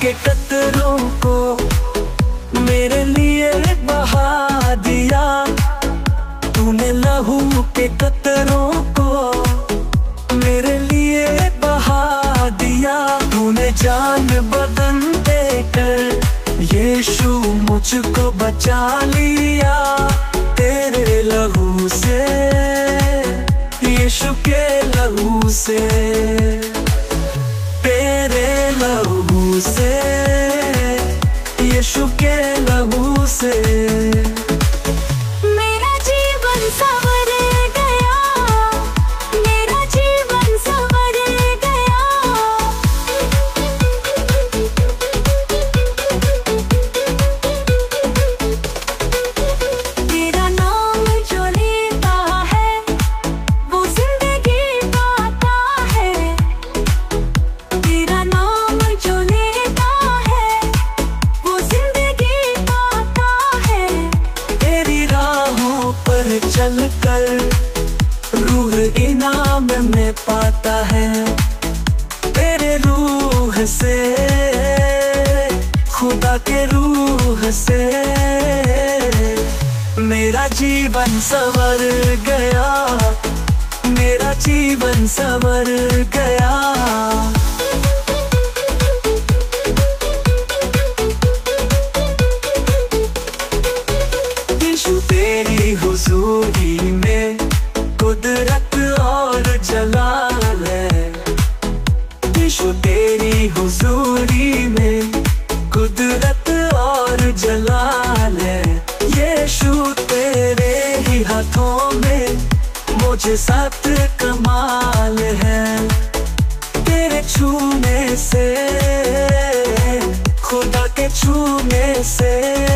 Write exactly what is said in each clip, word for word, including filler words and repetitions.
के कतरों को मेरे लिए बहा दिया। तूने लहू के कतरों को मेरे लिए बहा दिया। तूने जान बदन देकर यीशु मुझको बचा लिया। तेरे लहू से, यीशु के लहू से, तेरे लहू से, यीशु के लहू से मेरा जीवन संवर गया, मेरा जीवन संवर गया। तेरा नाम जो लेता है वो जिंदगी पाता है। तेरा नाम जो लेता है वो जिंदगी पाता है। तेरी राहों पर चलकर रूह इनाम में पाता है। तेरे रूह से, खुदा के रूह से मेरा जीवन संवर गया, मेरा जीवन संवर गया। यीशु तेरी हुजूरी में कुदरत और जलाल है। यीशु तेरी हुजूरी में कुदरत और जलाल है। यीशु तेरे ही हाथों में मुझे साथ कमाल है। तेरे छूने से, खुदा के छूने से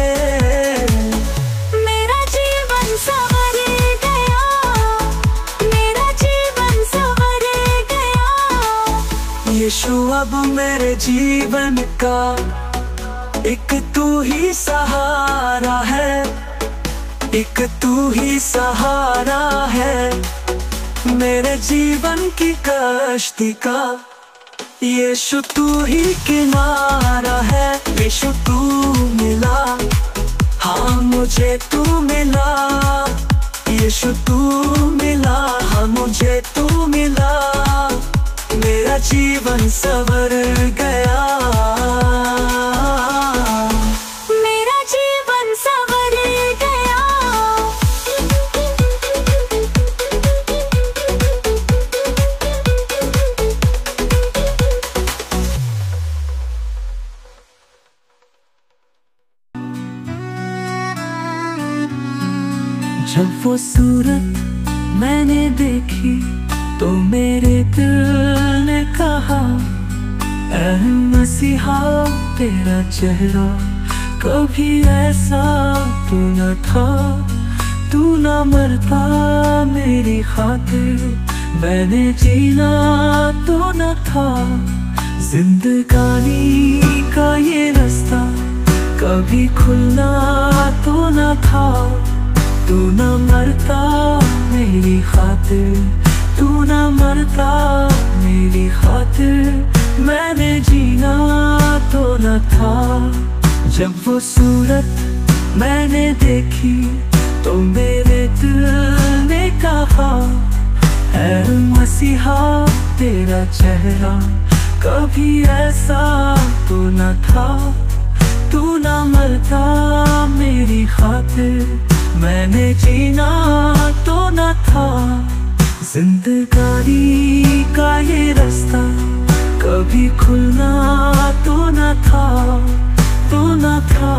मेरा जीवन संवर गया, मेरा जीवन संवर गया। यीशु अब मेरे जीवन का एक तू ही सहारा है, एक तू ही सहारा है। मेरे जीवन की कश्ती का यीशु तू ही किनारा है। यीशु तू मिला, हाँ मुझे तू मिला। यीशु तू मिला, हाँ मुझे तू मिला। मेरा जीवन संवर गया, मेरा जीवन संवर गया। जब वो सूरत मैंने देखी तो मेरे दिल ने कहा, ऐ मसीहा तेरा चेहरा कभी ऐसा तो न था। तू न मरता मेरी खातिर, मैंने जीना तो न था। जिंदगानी का ये रास्ता कभी खुलना तो न था। तू न मरता मेरी खातिर, तू न मरता मेरी खातिर, मैंने जीना तो न था। जब वो सूरत मैंने देखी तो मेरे दिल ने कहा, ऐ मसीहा तेरा चेहरा कभी ऐसा तो न था। तू न मरता मेरी खातिर, मैंने जीना तो न था। जिंदगानी का ये रास्ता कभी खुलना तो न था, तो न था।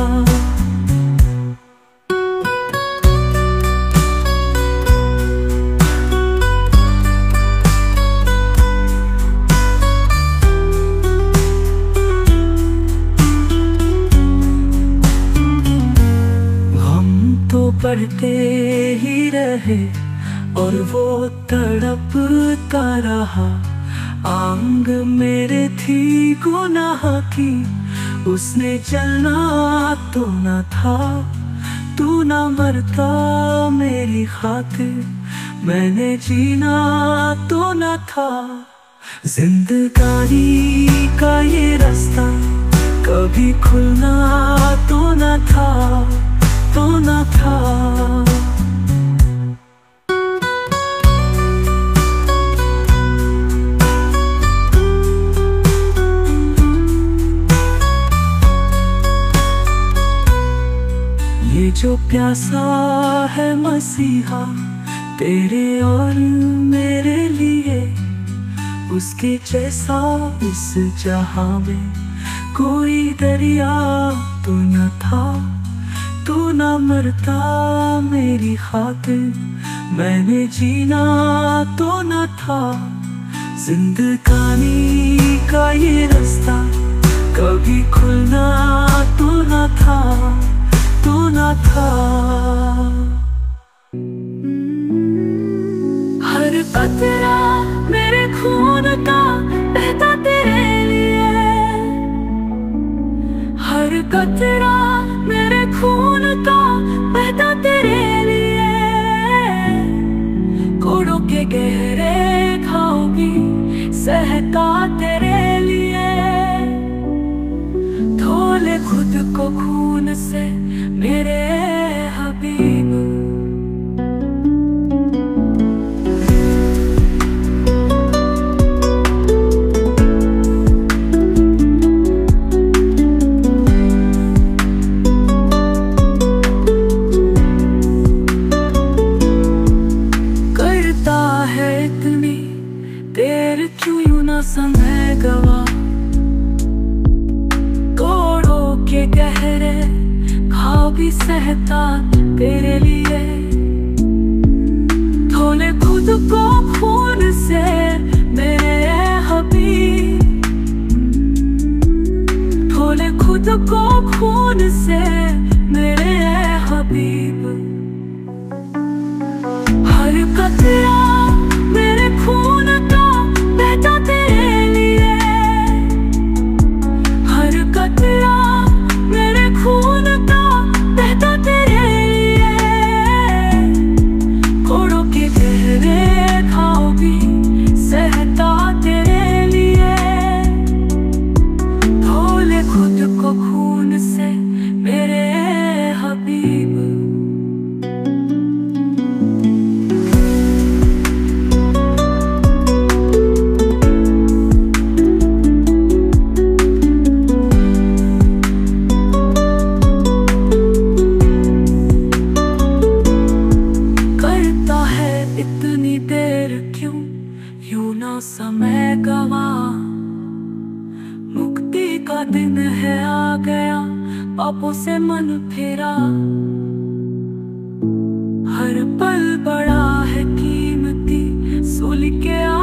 बढ़ते ही रहे और वो तड़पता रहा। आंग मेरे थी गुनाह की, उसने चलना तो न था। तू न मरता मेरी खातिर, मैंने जीना तो न था। जिंदगानी का ये रास्ता कभी खुलना तो न था, तो न था। ये जो प्यासा है मसीहा तेरे और मेरे लिए, उसके जैसा इस जहां में कोई दरिया तो न था। तू न मरता मेरी खातिर, मैंने जीना तो न था। जिंदगानी का ये रास्ता कभी खुलना तो न था, तो न था। हर कतरा मेरे खून का बहता तेरे लिए, हर कतरा मेरे खून का बहता तेरे लिए। कोड़ों के गहरे घाव भी सहता तेरे लिए। धो ले खुद को खून से मेरे हबीब। समय गवा कोड़ों के गहरे घाव भी सहता तेरे लिए। धोले खुद को खून से मेरे हबीब। धोले खुद को खून से मेरे हबीब। हर कतरा मेरे खून का बहता तेरे लिए, हर कतरा मेरे खून का बहता तेरे लिए। कोड़ों के गहरे घाव भी सहता तेरे लिए। धो ले खुद को खून से मेरे हबीब। समय गवा मुक्ति का दिन है आ गया, पापों से मन फेरा। हर पल बड़ा है कीमती, सूली के